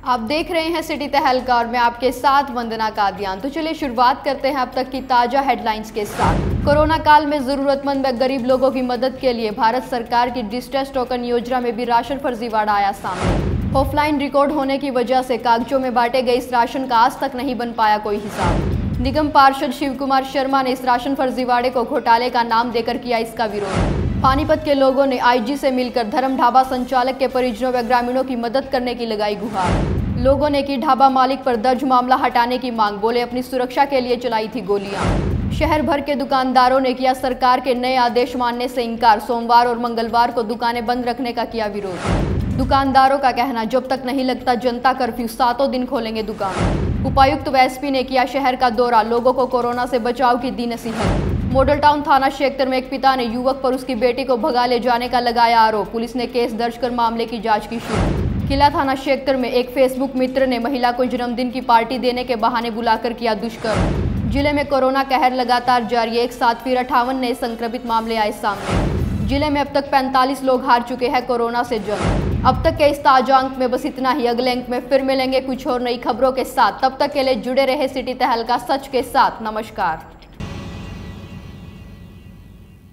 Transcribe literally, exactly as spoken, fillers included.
आप देख रहे हैं सिटी तहलका और मैं आपके साथ वंदना कादियान। तो चलिए शुरुआत करते हैं अब तक की ताजा हेडलाइंस के साथ। कोरोना काल में जरूरतमंद व गरीब लोगों की मदद के लिए भारत सरकार की डिस्ट्रेस टोकन योजना में भी राशन फर्जीवाड़ा आया सामने। ऑफलाइन रिकॉर्ड होने की वजह से कागजों में बांटे गए इस राशन का आज तक नहीं बन पाया कोई हिसाब। निगम पार्षद शिव कुमार शर्मा ने इस राशन फर्जीवाड़े को घोटाले का नाम देकर किया इसका विरोध। पानीपत के लोगों ने आईजी से मिलकर धर्म ढाबा संचालक के परिजनों व ग्रामीणों की मदद करने की लगाई गुहार। लोगों ने की ढाबा मालिक पर दर्ज मामला हटाने की मांग, बोले अपनी सुरक्षा के लिए चलाई थी गोलियां। शहर भर के दुकानदारों ने किया सरकार के नए आदेश मानने से इनकार, सोमवार और मंगलवार को दुकानें बंद रखने का किया विरोध। दुकानदारों का कहना, जब तक नहीं लगता जनता कर्फ्यू सातों दिन खोलेंगे दुकान। उपायुक्त व एसपी ने किया शहर का दौरा, लोगों को कोरोना से बचाव की दी नसीहत। मॉडल टाउन थाना क्षेत्र में एक पिता ने युवक पर उसकी बेटी को भगा ले जाने का लगाया आरोप, पुलिस ने केस दर्ज कर मामले की जांच की शुरू। किला थाना क्षेत्र में एक फेसबुक मित्र ने महिला को जन्मदिन की पार्टी देने के बहाने बुलाकर किया दुष्कर्म। जिले में कोरोना कहर लगातार जारी, एक साथ फिर अट्ठावन नए संक्रमित मामले आए सामने। जिले में अब तक पैंतालीस लोग हार चुके हैं कोरोना से जंग। अब तक के इस ताजा अंक में बस इतना ही। अगले अंक में फिर मिलेंगे कुछ और नई खबरों के साथ। तब तक के लिए जुड़े रहे सिटी तहलका सच के साथ। नमस्कार।